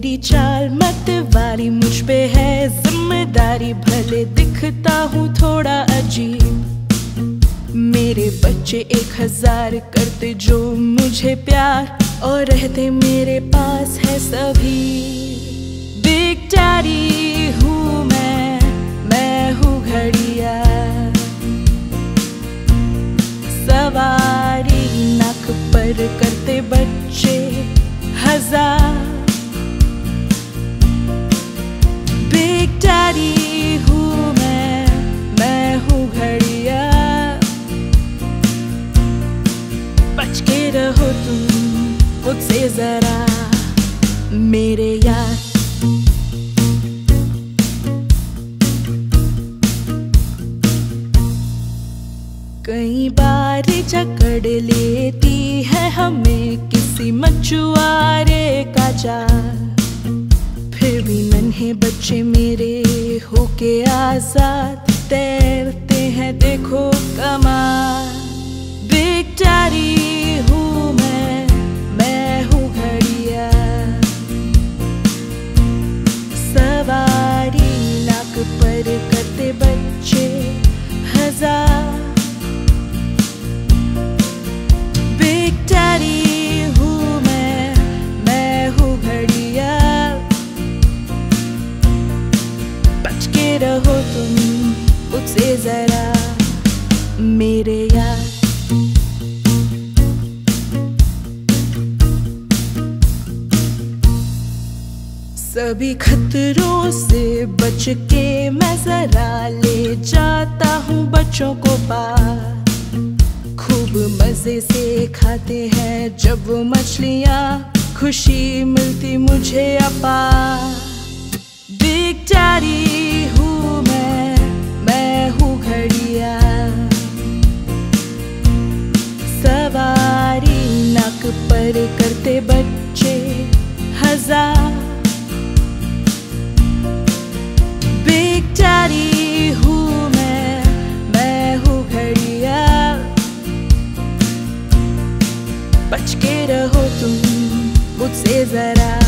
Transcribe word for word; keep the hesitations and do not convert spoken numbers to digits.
मेरी चाल मत वाली, मुझ पे है जिम्मेदारी, भले दिखता हूँ थोड़ा अजीब। मेरे बच्चे एक हजार करते जो मुझे प्यार, और रहते मेरे पास है सभी। बिग डैडी हूँ मैं, मैं हूँ घड़िया, सवारी नाक पर करते बच्चे हजार। बिग डैडी हूँ मैं, मैं हूँ घड़िया, बच के रहो तुम मुझसे जरा मेरे यार। कई बार जकड़ लेती है हमें किसी मछुआरे का जाल, फिर भी नन्हे बच्चे मेरे होके आजाद तैरते हैं देखो कमाल। बिग डैडी हूँ मैं, मैं हूँ घड़िया, सवारी नाक पर करते बच्चे हजार। बिग डैडी हूँ मैं, मैं हूँ घड़िया, बच के रहो तुम मुझसे जरा मेरे यार। सभी खतरों से बच के मैं जरा ले जाता हूँ बच्चों को पार। खूब मजे से खाते हैं जब वो मछलियाँ, खुशी मिलती मुझे अपार। बिग डैडी हूँ मैं, मैं हूँ घड़िया, सवारी नाक पर करते बच्चे हजार। बिग डैडी हूँ मैं, मैं हूँ घड़िया, बच के रहो तुम मुझसे जरा